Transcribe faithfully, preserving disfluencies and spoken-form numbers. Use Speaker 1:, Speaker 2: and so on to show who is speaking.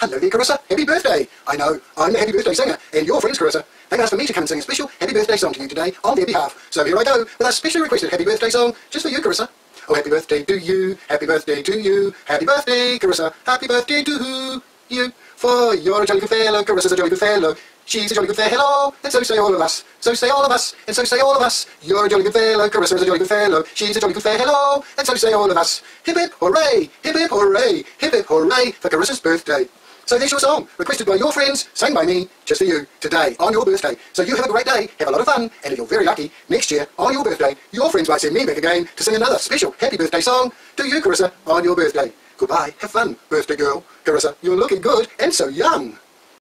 Speaker 1: Hello there, Carissa. Happy birthday. I know, I'm the Happy Birthday Singer, and your friends, Carissa. They've asked for me to come and sing a special Happy Birthday song to you today on their behalf. So here I go with a specially requested Happy Birthday song just for you, Carissa. Oh, happy birthday to you, happy birthday to you, happy birthday, Carissa, happy birthday to you. For you're a jolly good fellow, Carissa's a jolly good fellow. She's a jolly good fellow, and so say all of us. So say all of us, and so say all of us. You're a jolly good fellow, Carissa's a jolly good fellow. She's a jolly good fellow, and so say all of us. Hip hip hooray, hip hip hooray, hip hip hooray for Carissa's birthday. So there's your song, requested by your friends, sang by me, just for you, today, on your birthday. So you have a great day, have a lot of fun, and if you're very lucky, next year, on your birthday, your friends might send me back again to sing another special Happy Birthday song to you, Carissa, on your birthday. Goodbye, have fun, birthday girl. Carissa, you're looking good, and so young.